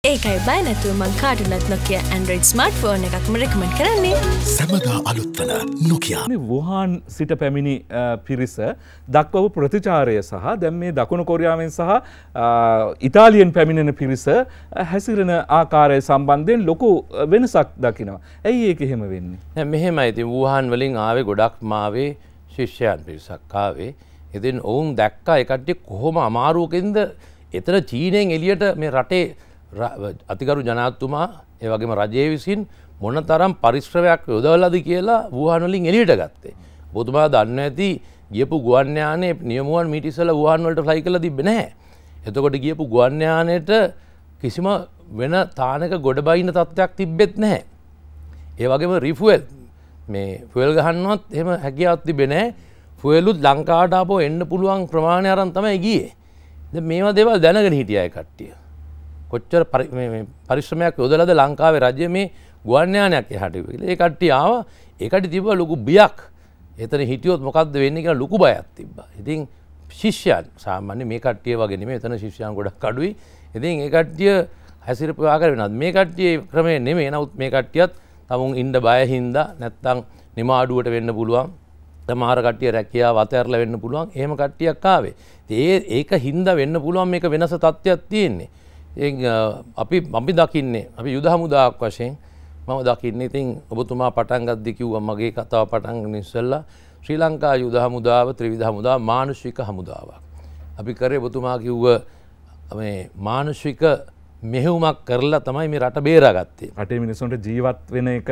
ඒකයි බය නැතුව මං කාටුනත් Nokia Android smartphone එකක්ම recommend කරන්නේ. සැමදා අලුත් වන Nokia. මේ වුහාන් සිට පැමිණි පිරිස දක්වපු ප්‍රතිචාරය සහ දැන් මේ දකුණු කොරියාවෙන් සහ ඉතාලියෙන් පැමිණෙන පිරිස හැසිරෙන ආකාරය සම්බන්ධයෙන් ලොකු වෙනසක් දකිනවා. ඇයි ඒක එහෙම වෙන්නේ? දැන් මෙහෙමයි. ඉතින් වුහාන් වලින් ආවේ ගොඩක්ම ආවේ ශිෂ්‍යයන් පිරිසක් ආවේ. ඉතින් ඔවුන් දැක්කා ඒ කට්ටිය කොහොම අමාරුවකින්ද එතන චීනෙන් එළියට මේ රටේ අතිගරු ජනාධිපතිතුමා ඒ වගේම රජයේ විසින් මොනතරම් පරිශ්‍රමයක් යොදවලාද කියලා වුහාන් වලින් එළියට ගත්තේ. ඔබතුමා දන්නේ නැති ගියපු ගුවන් යානේ නියමුවන් මීට ඉස්සෙල්ලා වුහාන් වලට ෆ්ලයි කරලා තිබ්බේ නැහැ. එතකොට ගියපු ගුවන් යානෙට කිසිම වෙන තානක ගොඩ බයින්න තත්ත්වයක් තිබෙත් නැහැ. ඒ වගේම රිෆුවල් මේ ෆුවල් ගහන්නවත් එහෙම හැකියාවක් තිබෙන්නේ නැහැ. ෆුවලුත් ලංකාවට ආපහු එන්න පුළුවන් ප්‍රමාණය අරන් තමයි ගියේ. දැන් මේවා දේවල් දැනගෙන හිටියා ඒ කට්ටිය. කොච්චර පරිශ්‍රමයක් යොදලාද ලංකාවේ රජය මේ ගුවන් යානයක් එහාට කියලා. ඒ කට්ටිය ආවා. ඒ කට්ටිය තිබ්බා ලොකු බියක්. එතන හිටියොත් මොකද්ද වෙන්නේ කියලා ලොකු බයක් තිබ්බා. ඉතින් ශිෂ්‍යයන් සාමාන්‍ය මේ කට්ටිය වගේ නෙමෙයි. එතන ශිෂ්‍යයන් ගොඩක් අඩුයි. ඉතින් ඒ කට්ටිය හැසිරපු ආකාරය වෙනවාද? මේ කට්ටිය ක්‍රමේ නෙමෙයි. නමුත් මේ කට්ටියත් තමුන් ඉන්න බය හින්දා නැත්තම් නිමාඩුවට වෙන්න පුළුවන්. සමහර කට්ටිය රැකියාව අතහැරලා වෙන්න පුළුවන්. එහෙම කට්ටියක් ආවේ. ඒක හින්දා වෙන්න පුළුවන් මේක වෙනස තත්ත්වයක් තියෙන්නේ. අපි දකින්නේ අපි යුද හමුදාවක් වශයෙන් මම දකින්නේ ඉතින් ඔබතුමා පටන් ගද්දි කිව්වා මගේ කතාව පටන් ගන්න ඉස්සෙල්ලා ශ්‍රී ලංකා යුද හමුදාව ත්‍රිවිධ හමුදාව මානුෂික හමුදාවක්. අපි කරේ ඔබතුමා කිව්ව මේ මානුෂික මෙහෙයුමක් කරලා තමයි මේ රට බේරාගත්තේ. රටේ මිනිස්සුන්ට ජීවත් වෙන එක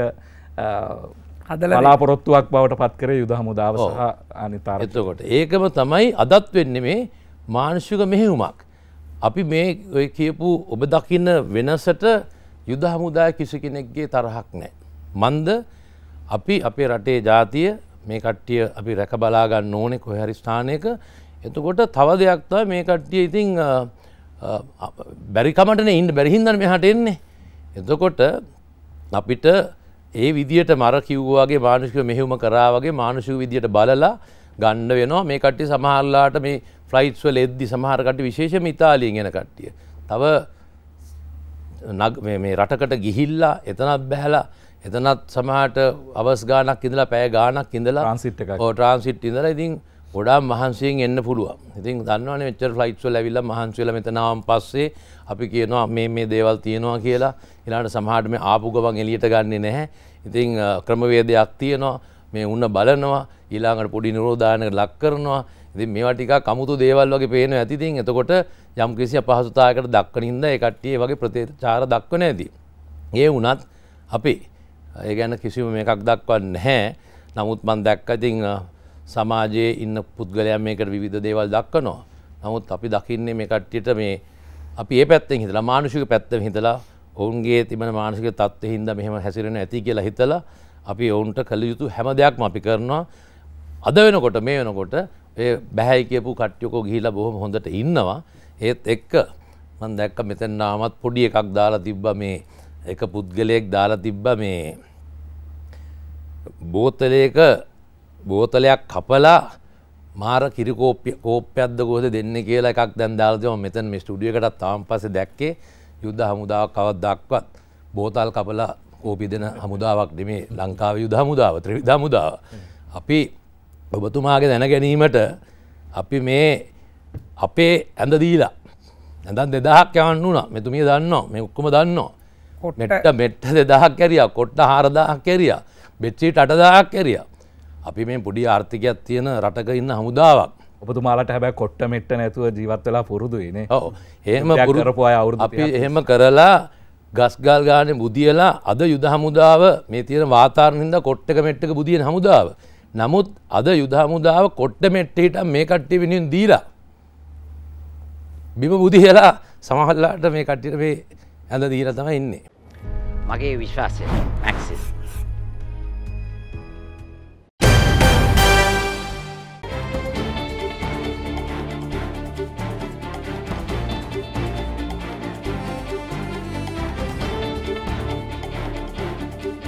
බලාපොරොත්තුවක් බවට පත් කරේ යුද හමුදාව සහ අනිත් ආරක්ෂක. එතකොට ඒකම තමයි අදත් වෙන්නේ මේ මානුෂික මෙහෙයුමක්. අපි මේ ඔය කියපු ඔබ දකින්න වෙනසට යුද හමුදාය කිසි කෙනෙක්ගේ තරහක් නැහැ. මන්ද අපි අපේ රටේ ජාතිය මේ කට්ටිය අපි රැක බලා ගන්න ඕනේ කොහේ හරි ස්ථානයක. එතකොට තව දෙයක් තමයි මේ කට්ටිය ඉතින් බැරි කමටනේ ඉන්න බැරි හින්දානේ මෙහාට එන්නේ. එතකොට අපිට ඒ විදියට මර කිව්වා වගේ මානසික මෙහෙයුම කරා වගේ මානසික විදියට බලලා ගන්න වෙනවා. මේ කට්ටිය සමහරලාට මේ ෆ්ලයිට්ස් වල එද්දි සමහර කට්ටිය විශේෂයෙන්ම ඉතාලියෙන් එන කට්ටිය. තව මේ රටකට ගිහිල්ලා එතනත් බැහැලා එතනත් සමහරට අවස් ගානක් ඉඳලා පැය ගානක් ඉඳලා ට්‍රාන්සිට් එකක්. ඔව් ට්‍රාන්සිට් ඉඳලා ඉතින් ගොඩාක් මහන්සියෙන් එන්න පුළුවන්. ඉතින් දන්නවනේ මෙච්චර ෆ්ලයිට්ස් වල ඇවිල්ලා මහන්සි වෙලා මෙතන ආවන් පස්සේ අපි කියනවා මේ දේවල් තියෙනවා කියලා. ඊළඟට සමහරට මේ ආපු ගමන් එළියට ගන්නෙ නැහැ. ඉතින් ක්‍රමවේදයක් තියෙනවා. මේ උන්න බලනවා ඊළඟට පොඩි නිරෝධායනකට ලක් කරනවා. ඉතින් මේවා ටිකක් අමුතු දේවල් වගේ පේනවා ඇති. ඉතින් එතකොට යම් කිසි අපහසුතාවයකට දක්වන හින්දා ඒ කට්ටිය ඒ වගේ ප්‍රතිචාර දක්වන ඇති. ඒ වුණත් අපි ඒ ගැන කිසිම මේකක් දක්වන්නේ නැහැ. නමුත් මම දැක්ක ඉතින් සමාජයේ ඉන්න පුද්ගලයන් මේකට විවිධ දේවල් දක්වනවා. නමුත් අපි දකින්නේ මේ කට්ටියට මේ අපි මේ පැත්තෙන් හිතලා මානසික පැත්තෙන් හිතලා ඔවුන්ගේ තිබෙන මානසික තත්ත්වෙ හින්දා මෙහෙම හැසිරෙන්න ඇති කියලා හිතලා අපි ඔවුන්ට කළ යුතු හැම දෙයක්ම අපි කරනවා. අද වෙනකොට මේ වෙනකොට ඒ බැහැයි කියපු කට්ටියකෝ ගිහිලා බොහොම හොඳට ඉන්නවා. ඒත් එක්ක මම දැක්ක මෙතන ආමත් පොඩි එකක් දාලා තිබ්බා මේ එක පුද්ගලයෙක් දාලා තිබ්බා මේ බෝතලයක් කපලා මාර කිරි කෝප්පයක්ද කොහෙද දෙන්නේ කියලා එකක් දැන් දාලා තියෙනවා. මෙතන මේ ස්ටුඩියෝ එකටත් තාම පස්සේ දැක්කේ යුද හමුදාවක් කවදාවත් බෝතල් කපලා කෝපි දෙන හමුදාවක් නෙමේ ලංකාවේ යුද හමුදාව ත්‍රිවිධ හමුදාව. අපි ඔබතුමාගේ දැන ගැනීමට අපි මේ අපේ ඇඳ දීලා ඇඳන් 2000ක් යවන්න උනා. මෙතුමිය දන්නවා මේ ඔක්කොම දන්නවා. මෙට්ට 2000ක් කැරියා, කොට්ට 4000ක් කැරියා, බෙඩ්ෂීට් 8000ක් කැරියා. අපි මේ පොඩි ආර්ථිකයක් තියෙන රටක ඉන්න හමුදාවක්. ඔබතුමාලට හැබැයි කොට්ට මෙට්ට නැතුව ජීවත් වෙලා පුරුදුයි නේ. ඔව්. එහෙම කරපු අය අවුරුදු අපි එහෙම කරලා ගස්ගල් ගානේ බුදියලා අද යුද හමුදාව මේ තියෙන වාතාවරණ හින්දා කොට්ටක මෙට්ටක බුදියන හමුදාව. නමුත් අද යුද හමුදාව කොට්ට මෙට්ටේට මේ කට්ටිය වෙනුවෙන් දීලා බිම බුදියලා සමහරලාට මේ කට්ටියට මේ ඇඳ දීලා තමයි ඉන්නේ. මගේ විශ්වාසය මැක්සිස්